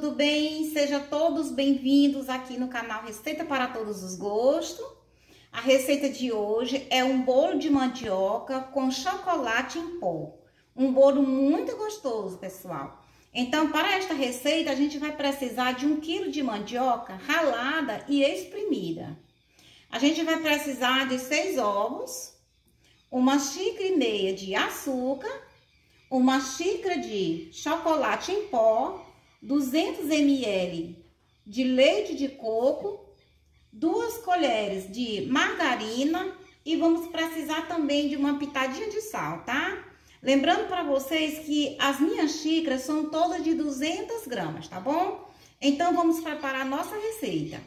tudo bem? Sejam todos bem-vindos aqui no canal Receita para Todos os Gostos. A receita de hoje é um bolo de mandioca com chocolate em pó. Um bolo muito gostoso, pessoal. Então, para esta receita, a gente vai precisar de 1 kg de mandioca ralada e espremida. A gente vai precisar de 6 ovos, 1,5 xícaras de açúcar, 1 xícara de chocolate em pó, 200 ml de leite de coco, 2 colheres de margarina e vamos precisar também de uma pitadinha de sal, tá? Lembrando para vocês que as minhas xícaras são todas de 200 gramas, tá bom? Então, vamos preparar a nossa receita.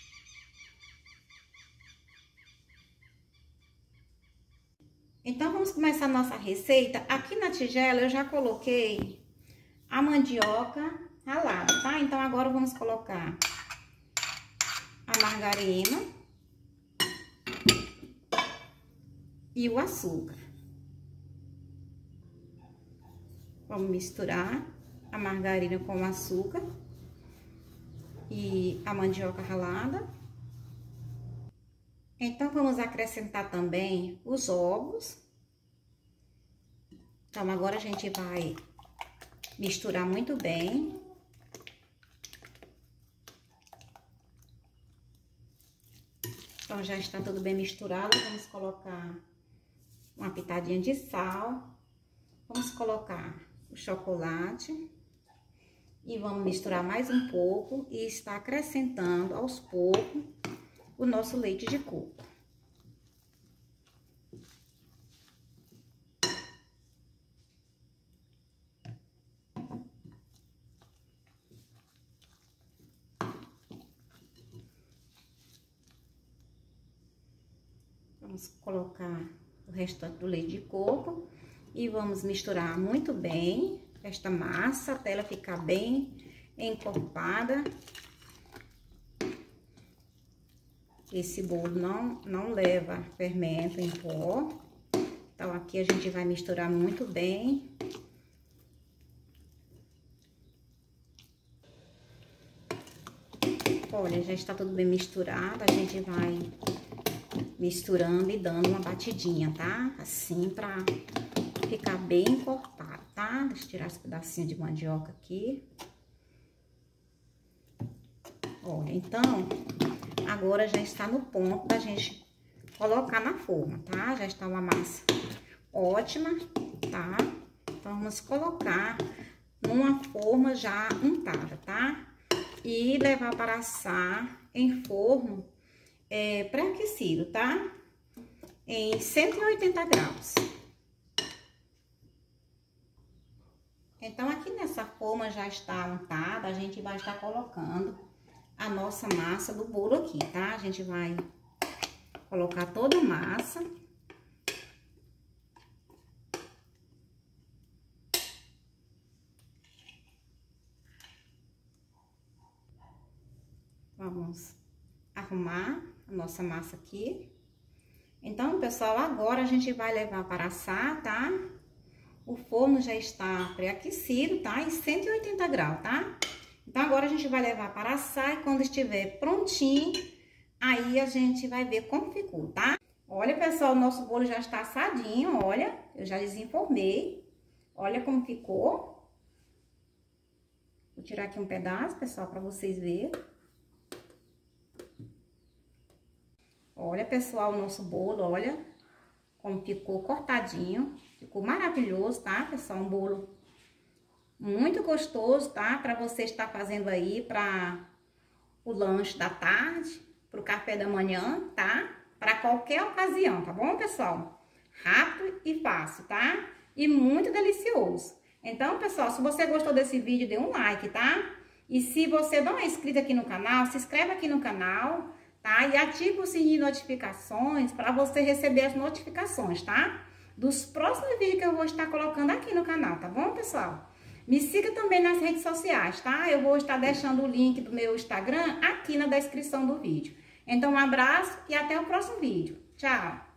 Então, vamos começar a nossa receita. Aqui na tigela eu já coloquei a mandioca ralada, tá? Então, agora vamos colocar a margarina e o açúcar. Vamos misturar a margarina com o açúcar e a mandioca ralada. Então, vamos acrescentar também os ovos. Então, agora a gente vai misturar muito bem. Então, já está tudo bem misturado. Vamos colocar uma pitadinha de sal. Vamos colocar o chocolate. E vamos misturar mais um pouco e está acrescentando aos poucos o nosso leite de coco. Vamos colocar o restante do leite de coco e vamos misturar muito bem esta massa até ela ficar bem encorpada. Esse bolo não leva fermento em pó. Então, aqui a gente vai misturar muito bem. Olha, já está tudo bem misturado. A gente vai misturando e dando uma batidinha, tá? Assim, pra ficar bem encorpado, tá? Deixa eu tirar esse pedacinho de mandioca aqui. Olha, então, agora já está no ponto da gente colocar na forma, tá? Já está uma massa ótima, tá? Então, vamos colocar numa forma já untada, tá? E levar para assar em forno pré-aquecido, tá? Em 180 graus. Então, aqui nessa forma já está untada, a gente vai estar colocando a nossa massa do bolo aqui, tá? A gente vai colocar toda a massa. Vamos arrumar a nossa massa aqui. Então, pessoal, agora a gente vai levar para assar, tá? O forno já está pré-aquecido, tá? Em 180 graus, tá? Então, agora a gente vai levar para assar e quando estiver prontinho, aí a gente vai ver como ficou, tá? Olha, pessoal, o nosso bolo já está assadinho, olha. Eu já desenformei. Olha como ficou. Vou tirar aqui um pedaço, pessoal, para vocês verem. Olha, pessoal, o nosso bolo, olha como ficou cortadinho. Ficou maravilhoso, tá, pessoal? Um bolo muito gostoso, tá? Para você estar fazendo aí para o lanche da tarde, para o café da manhã, tá? Para qualquer ocasião, tá bom, pessoal? Rápido e fácil, tá? E muito delicioso. Então, pessoal, se você gostou desse vídeo, dê um like, tá? E se você não é inscrito aqui no canal, se inscreve aqui no canal, tá? E ativa o sininho de notificações para você receber as notificações, tá? Dos próximos vídeos que eu vou estar colocando aqui no canal, tá bom, pessoal? Me siga também nas redes sociais, tá? Eu vou estar deixando o link do meu Instagram aqui na descrição do vídeo. Então, um abraço e até o próximo vídeo. Tchau!